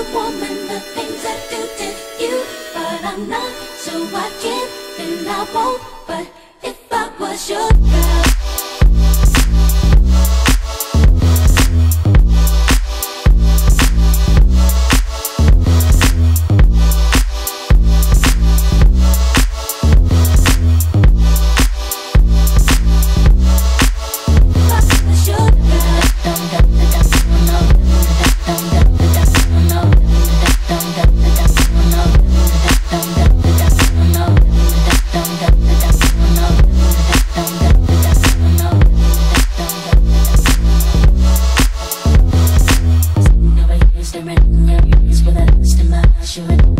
woman, the things I do to you. But I'm not, so I can't and I won't. But if I was your girl, with a lust in my eyes,